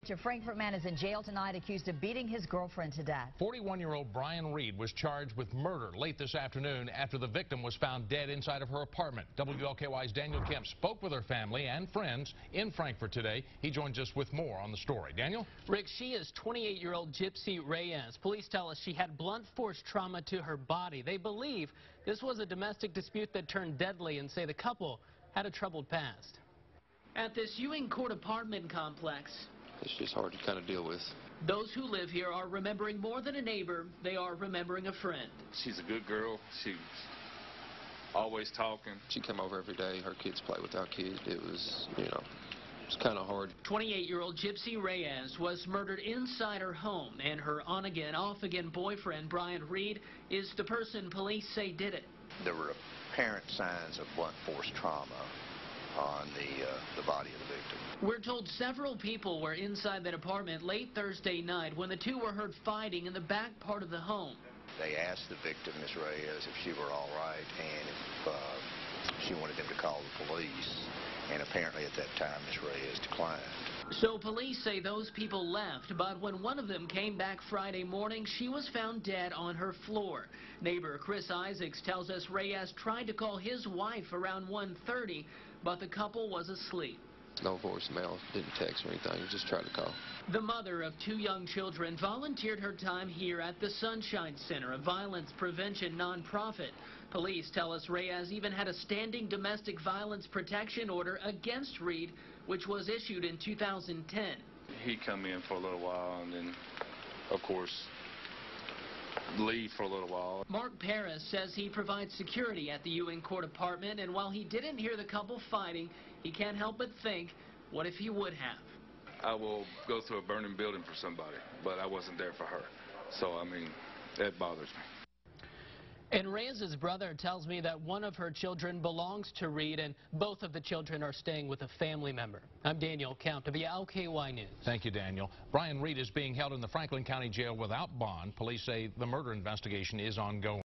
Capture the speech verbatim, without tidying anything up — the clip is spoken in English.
A Frankfort man is in jail tonight accused of beating his girlfriend to death. forty-one-year-old Brian Reed was charged with murder late this afternoon after the victim was found dead inside of her apartment. W L K Y's Daniel Kemp spoke with her family and friends in Frankfort today. He joins us with more on the story. Daniel? Rick, she is twenty-eight-year-old Gypsy Reyes. Police tell us she had blunt force trauma to her body. They believe this was a domestic dispute that turned deadly and say the couple had a troubled past. At this Ewing Court apartment complex, it's just hard to kind of deal with. Those who live here are remembering more than a neighbor. They are remembering a friend. She's a good girl. She's always talking. She come over every day. Her kids play with our kids. It was, you know, it's kind of hard. twenty-eight-year-old Gypsy Reyes was murdered inside her home, and her on-again, off-again boyfriend, Brian Reed, is the person police say did it. There were apparent signs of blunt force trauma on the, uh, the body of the victim. We're told several people were inside that apartment late Thursday night when the two were heard fighting in the back part of the home. They asked the victim, Miss Reyes, if she were all right and if uh, she wanted them to call the police. And apparently at that time, Miss Reyes declined. So police say those people left, but when one of them came back Friday morning, she was found dead on her floor. Neighbor Chris Isaacs tells us Reyes tried to call his wife around one thirty, but the couple was asleep. No voicemail, didn't text or anything, just tried to call. The mother of two young children volunteered her time here at the Sunshine Center, a violence prevention nonprofit. Police tell us Reyes even had a standing domestic violence protection order against Reed, which was issued in two thousand ten. He come in for a little while and then, of course, leave for a little while. Mark Paris says he provides security at the Ewing Court apartment, and while he didn't hear the couple fighting, he can't help but think, what if he would have? I will go through a burning building for somebody, but I wasn't there for her. So, I mean, that bothers me. And Reyes' brother tells me that one of her children belongs to Reed, and both of the children are staying with a family member. I'm Daniel Kemp, W L K Y News. Thank you, Daniel. Brian Reed is being held in the Franklin County Jail without bond. Police say the murder investigation is ongoing.